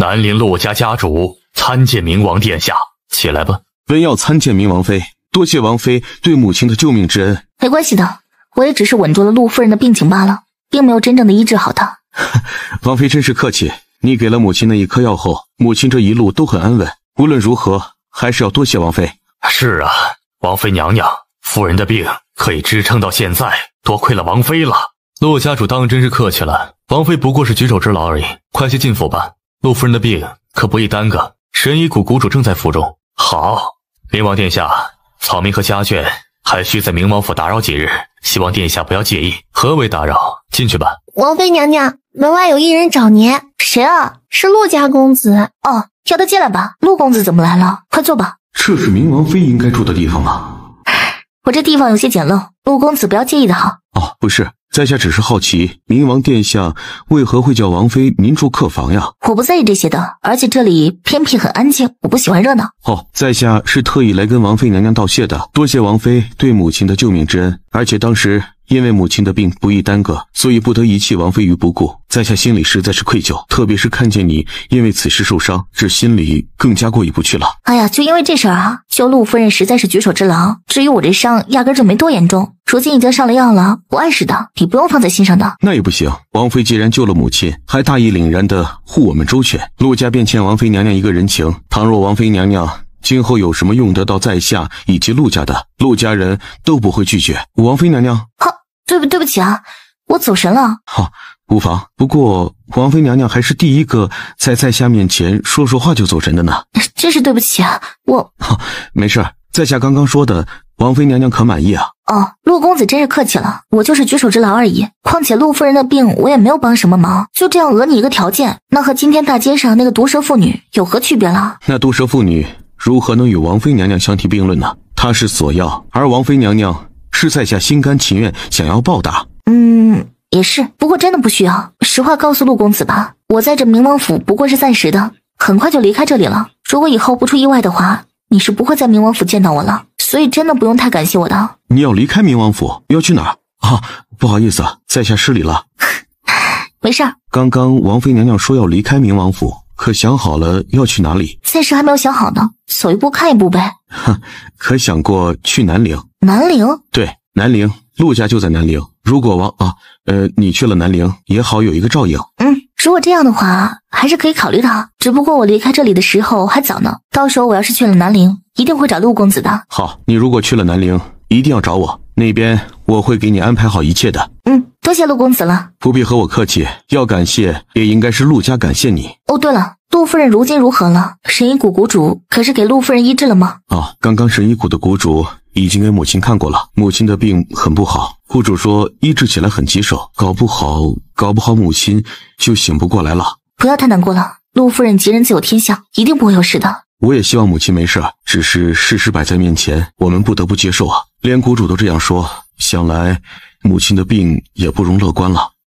南陵陆家家主参见明王殿下，起来吧。 文要参见明王妃，多谢王妃对母亲的救命之恩。 没关系的，我也只是稳住了陆夫人的病情罢了，并没有真正的医治好她。 王妃真是客气，你给了母亲那一颗药后，母亲这一路都很安稳。无论如何，还是要多谢王妃。 是啊，王妃娘娘，夫人的病可以支撑到现在，多亏了王妃了。陆家主当真是客气了，王妃不过是举手之劳而已，快些进府吧。陆夫人的病可不宜耽搁，神医谷谷主正在府中。好，明王殿下，草民和家眷还需在明王府打扰几日，希望殿下不要介意。何为打扰？进去吧。 王妃娘娘，门外有一人找您。 谁啊？ 是陆家公子。 哦，叫他进来吧。陆公子怎么来了？快坐吧。 这是明王妃应该住的地方吗？ 我这地方有些简陋，陆公子不要介意的好。 哦，不是，在下只是好奇，明王殿下为何会叫王妃您住客房呀？ 我不在意这些的，而且这里偏僻很安静，我不喜欢热闹。 哦，在下是特意来跟王妃娘娘道谢的，多谢王妃对母亲的救命之恩，而且当时因为母亲的病不宜耽搁，所以不得遗弃王妃于不顾，在下心里实在是愧疚，特别是看见你因为此事受伤，这心里更加过意不去了。 哎呀，就因为这事儿啊，救陆夫人实在是举手之劳，至于我这伤压根就没多严重，如今已经上了药了，不碍事的，你不用放在心上的。 那也不行，王妃既然救了母亲，还大义凛然的护我们周全，陆家便欠王妃娘娘一个人情，倘若王妃娘娘今后有什么用得到在下以及陆家的，陆家人都不会拒绝。王妃娘娘， 好，对不起啊，我走神了。 好，无妨。不过王妃娘娘还是第一个在下面前说话就走神的呢。 真是对不起啊， 没事，在下刚刚说的，王妃娘娘可满意啊？ 哦，陆公子真是客气了，我就是举手之劳而已。况且陆夫人的病我也没有帮什么忙，就这样讹你一个条件，那和今天大街上那个毒蛇妇女有何区别了？ 那毒蛇妇女如何能与王妃娘娘相提并论呢？她是索要，而王妃娘娘是在下心甘情愿想要报答。 也是，不过真的不需要。实话告诉陆公子吧，我在这明王府不过是暂时的，很快就离开这里了。如果以后不出意外的话，你是不会在明王府见到我了，所以真的不用太感谢我的。 你要离开明王府，要去哪儿啊？不好意思啊，在下失礼了。 没事儿。 刚刚王妃娘娘说要离开明王府，可想好了要去哪里？ 暂时还没有想好呢，走一步看一步呗。 可想过去南陵？ 南陵？ 对，南陵，陆家就在南陵。如果你去了南陵，也好有一个照应。 如果这样的话，还是可以考虑的。只不过我离开这里的时候还早呢，到时候我要是去了南陵，一定会找陆公子的。 好，你如果去了南陵，一定要找我，那边我会给你安排好一切的。 多谢陆公子了。 不必和我客气，要感谢也应该是陆家感谢你。 哦，对了，陆夫人如今如何了？神医谷谷主可是给陆夫人医治了吗？ 刚刚神医谷的谷主已经给母亲看过了，母亲的病很不好，谷主说医治起来很棘手，搞不好母亲就醒不过来了。 不要太难过了，陆夫人吉人自有天相，一定不会有事的。 我也希望母亲没事，只是事实摆在面前，我们不得不接受啊。连谷主都这样说，想来母亲的病也不容乐观了。